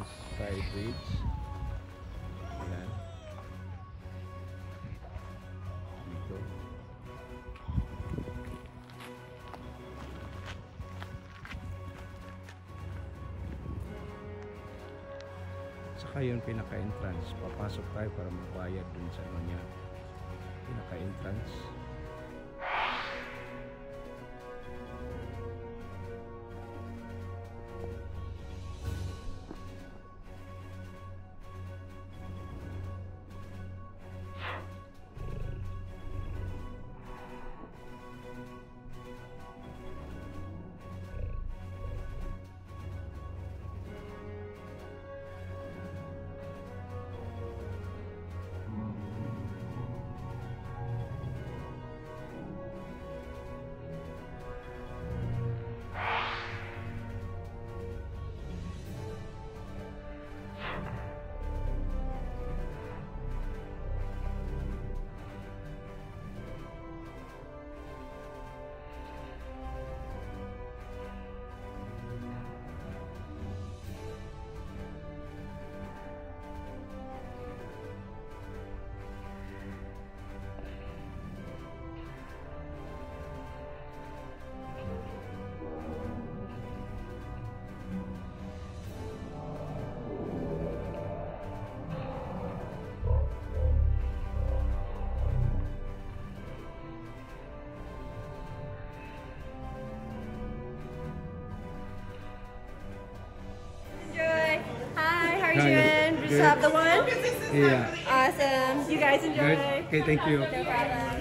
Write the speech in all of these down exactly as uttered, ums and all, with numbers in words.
Skybridge. Ayan. Dito. Saka yung pinaka-entrance. Papasok tayo para magbayad dun sa ano niya. Pinaka-entrance. Adrian, we just have the one. Yeah. Awesome. You guys enjoy. Good. Okay, thank you. No problem.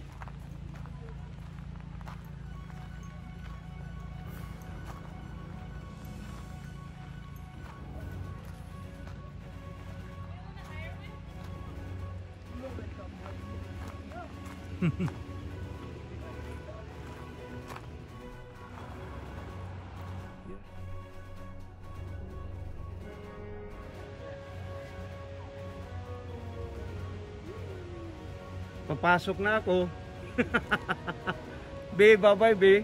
Papasok na ako. Be, bye-bye, be.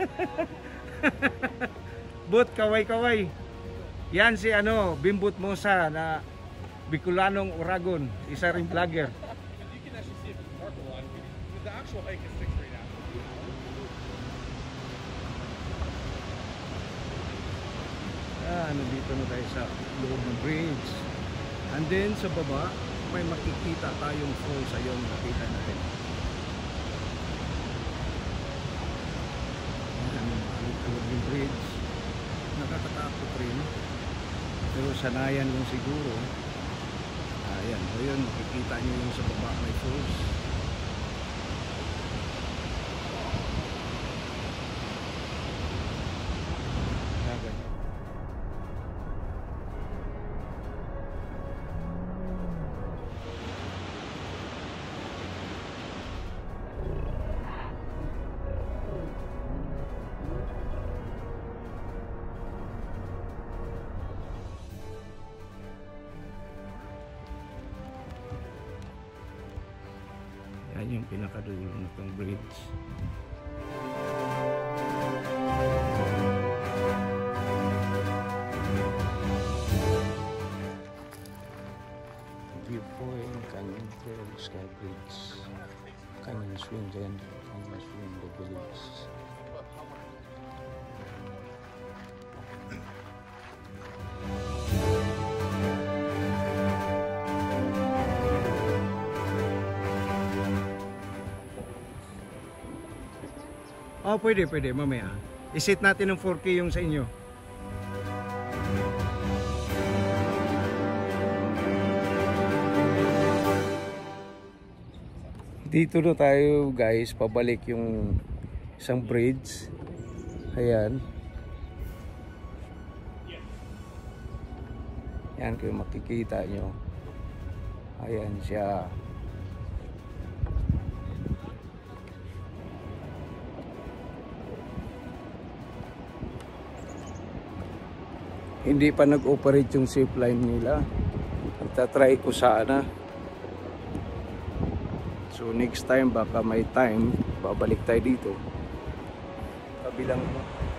But, kaway-kaway. Yan si ano, Bimbut Mosa na Bicolanong Oragon. Isa ring vlogger. You can actually see if it's marked a lot. The actual hike is six right now. Ah, nandito na tayo sa loob ng bridge. And then sa baba, may makikita tayong falls. Ayun, nakita natin. Ayan, alog yung bridge. Nakakatakot rin. Pero sanayan lang siguro. Ayan, ayun, makikita nyo yung sa baba may falls. Yan yung pinakadulo na itong bridge. Viewpoint, canyon trail, Skybridge, canyon swing din, canyon swing the village. Oh, pwede, pwede, mamaya. I-set natin ng four K yung sa inyo. Dito na tayo, guys, pabalik yung isang bridge. Ayan. Yan, kung makikita nyo. Ayan siya. Hindi pa nag-operate yung zipline nila. Magta-try ko sana. So next time baka may time babalik tayo dito. Kabilang